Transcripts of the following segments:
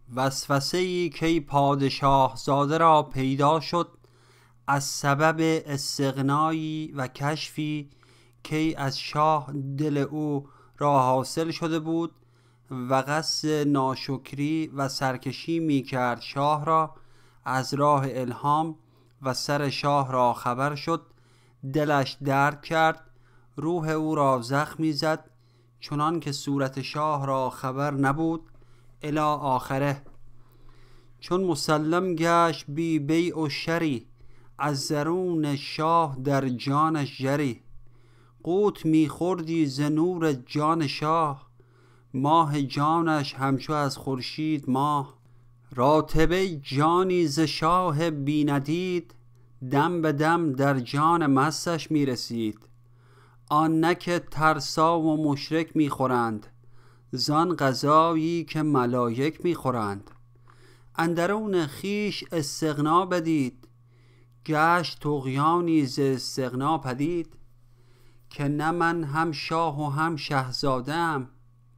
وسوسه‌ای که پادشاه زاده را پیدا شد از سبب استغنایی و کشفی که از شاه دل او را حاصل شده بود و قصد ناشکری و سرکشی می کرد شاه را. از راه الهام و سر شاه را خبر شد، دلش درد کرد، روح او را زخمی زد، چنان که صورت شاه را خبر نبود الی آخره. چون مسلم گشت بی بیع و شری، از درون شاه در جانش جری. قوت می خوردی ز نور جان شاه، ماه جانش همچو از خورشید ماه. راتبه جانی ز شاه بی ندید، دم به دم در جان مستش می رسید. آن نه که ترسا و مشرک می خورند، زان غذایی که ملایک می خورند. اندرون خیش استغنا بدید، گشت طغیانی ز استغنا پدید. که نه من هم شاه و هم شهزاده ام،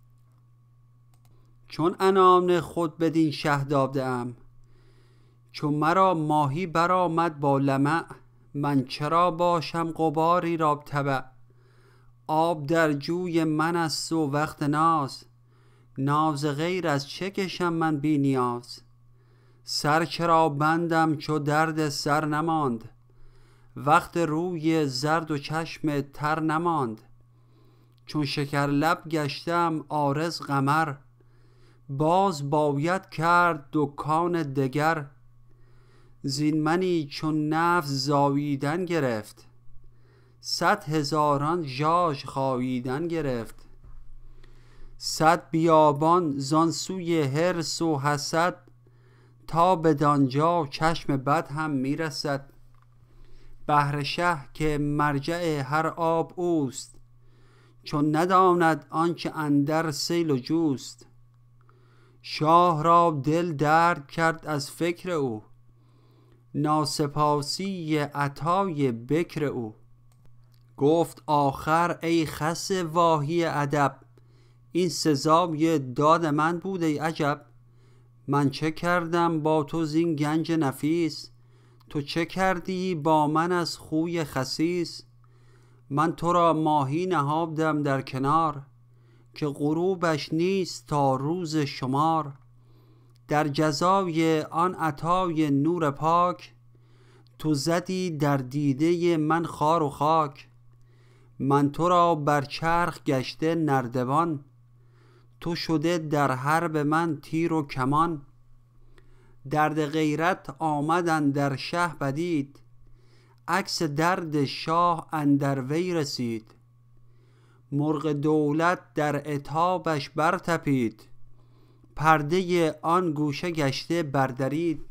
چون عنان خود بدین شه داده ام. چون مرا ماهی برآمد با لمع، من چرا باشم غباری را تبع. آب در جوی من است و وقت ناز، ناز غیر از چه کشم من بی نیاز. سر چرا بندم چو درد سر نماند، وقت روی زرد و چشم تر نماند. چون شکر لب گشتم عارض قمر، باز باید کرد دکان دگر. زین منی چون نفس زاییدن گرفت، 100,000 ژاژ خاییدن گرفت. 100 بیابان زان سوی حرص و حسد، تا بدانجا چشم بد هم میرسد. بحر شه که مرجع هر آب اوست، چون نداند آنچه اندر سیل و جوست. شاه را دل درد کرد از فکر او، ناسپاسی عطای بکر او. گفت آخر ای خس واهی ادب، این سزای داد من بود ای عجب. من چه کردم با تو زین گنج نفیس، تو چه کردی با من از خوی خسیس. من تو را ماهی نهادم در کنار، که غروبش نیست تا روز شمار. در جزای آن عطای نور پاک، تو زدی در دیده من خار و خاک. من تو را بر چرخ گشته نردبان، تو شده در حرب من تیر و کمان. درد غیرت آمد اندر شه بدید، عکس درد شاه اندر وی رسید. مرغ دولت در عتابش برطپید، پرده آن گوشه گشته بردرید.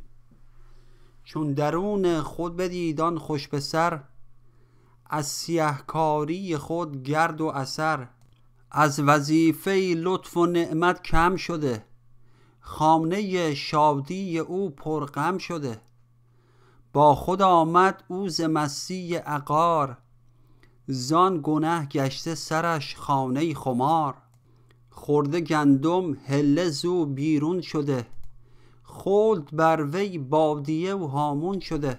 چون درون خود بدید آن خوش پسر، از سیه کاری خود گرد و اثر. از وظیفه لطف و نعمت کم شده، خانه شادی او پر غم شده. با خود آمد او ز مستی عقار، زان گنه گشته سرش خانه خمار. خورده گندم هله زو بیرون شده، خلد بر وی بادیه و هامون شده.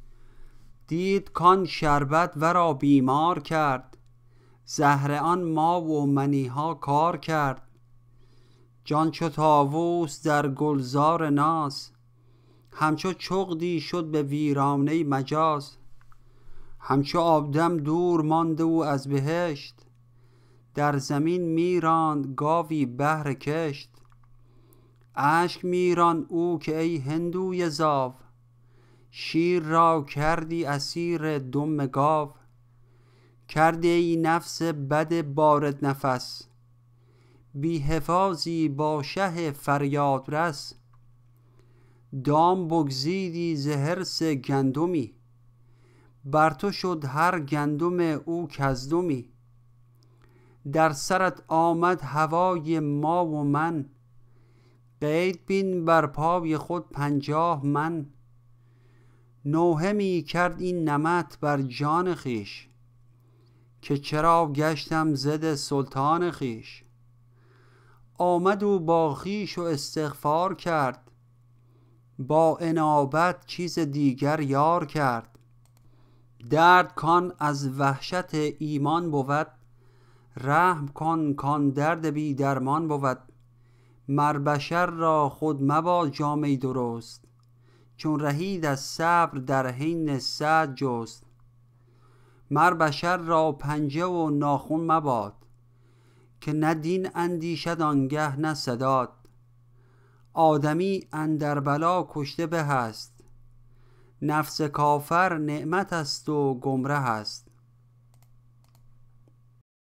دید کان شربت ورا بیمار کرد، زهر آن ما و منیها کار کرد. جان چو طاووس در گلزار ناز، همچو چغدی شد به ویرانه مجاز. همچو آدم دور مانده او از بهشت، در زمین میراند گاوی بهر کشت. اشک میراند او که ای هندوی زاو، شیر را کردی اسیر دم گاو. کردی ای نفس بد بارد نفس، بی حفاظی با شه فریاد رس. دام بگزیدی ز حرص گندمی، بر تو شد هر گندم او کزدمی. در سرت آمد هوای ما و من، قید بین بر پای خود 50 من. نوحه می کرد این نمط بر جان خیش، که چرا گشتم ضد سلطان خیش. آمد و با خویش و استغفار کرد، با انابت چیز دیگر یار کرد. درد کان از وحشت ایمان بود، رحم کن کان درد بی درمان بود. مر بشر را خود مباد جامه درست، چون رهید از صبر در حین سعد جست. مر بشر را پنجه و ناخن مباد، که نه دین اندیشد آنگه نه سداد. آدمی اندر بلا کشته به است، نفس کافر نعمت است و گمره است.